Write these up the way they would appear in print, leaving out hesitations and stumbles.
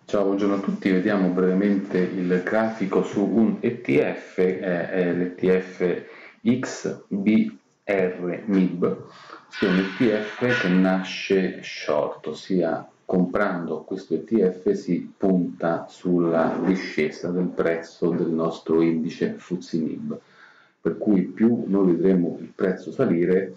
Ciao, buongiorno a tutti. Vediamo brevemente il grafico su un ETF, è l'ETF XBR MIB, sia un ETF che nasce short, ossia comprando questo ETF si punta sulla discesa del prezzo del nostro indice FTSE MIB, per cui più noi vedremo il prezzo salire,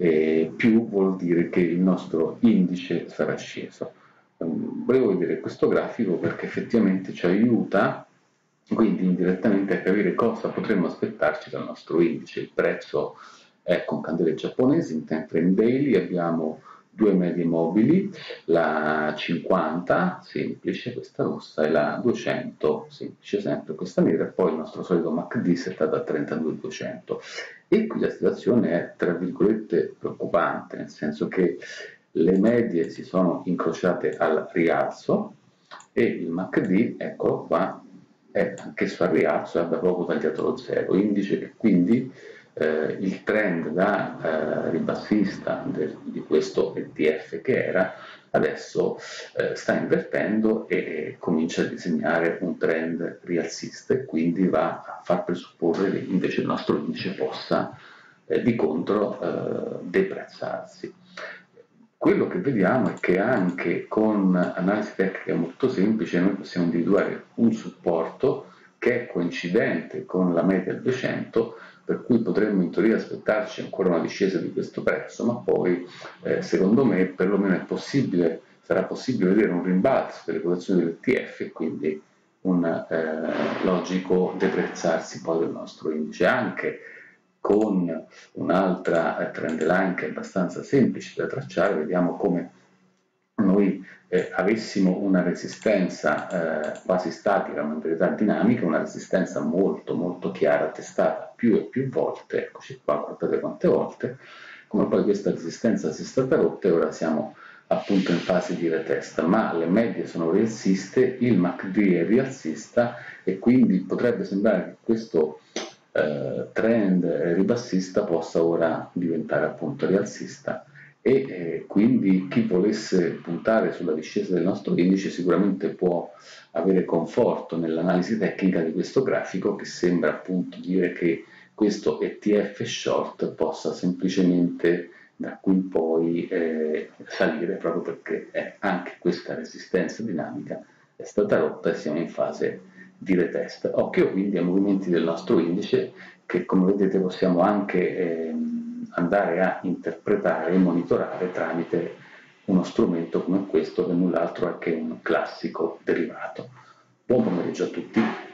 più vuol dire che il nostro indice sarà sceso. Volevo vedere questo grafico perché effettivamente ci aiuta quindi indirettamente a capire cosa potremmo aspettarci dal nostro indice. Il prezzo è con candele giapponesi, in time frame daily abbiamo due medie mobili, la 50 semplice, questa rossa, e la 200 semplice, sempre questa nera, e poi il nostro solito MACD settato a 32,200. E qui la situazione è tra virgolette preoccupante, nel senso che le medie si sono incrociate al rialzo e il MACD, eccolo qua, è anch'esso al rialzo e ha da poco tagliato lo zero, indice che quindi il trend da ribassista di questo ETF che era adesso sta invertendo e comincia a disegnare un trend rialzista e quindi va a far presupporre che invece il nostro indice possa di contro deprezzarsi. Quello che vediamo è che anche con analisi tecnica molto semplice noi possiamo individuare un supporto che è coincidente con la media del 200, per cui potremmo in teoria aspettarci ancora una discesa di questo prezzo, ma poi secondo me perlomeno sarà possibile vedere un rimbalzo delle quotazioni dell'ETF e quindi un logico deprezzarsi poi del nostro indice, anche con un'altra trend line che è abbastanza semplice da tracciare. Vediamo come noi avessimo una resistenza quasi statica, ma in verità dinamica, una resistenza molto molto chiara, testata più e più volte, eccoci qua, guardate quante volte, come poi questa resistenza si è stata rotta e ora siamo appunto in fase di retest, ma le medie sono rialziste, il MACD è rialzista e quindi potrebbe sembrare che questo trend ribassista possa ora diventare appunto rialzista e quindi chi volesse puntare sulla discesa del nostro indice sicuramente può avere conforto nell'analisi tecnica di questo grafico che sembra appunto dire che questo ETF short possa semplicemente da qui in poi salire proprio perché anche questa resistenza dinamica è stata rotta e siamo in fase di retest. Occhio quindi ai movimenti del nostro indice che come vedete possiamo anche andare a interpretare e monitorare tramite uno strumento come questo che null'altro è che un classico derivato. Buon pomeriggio a tutti.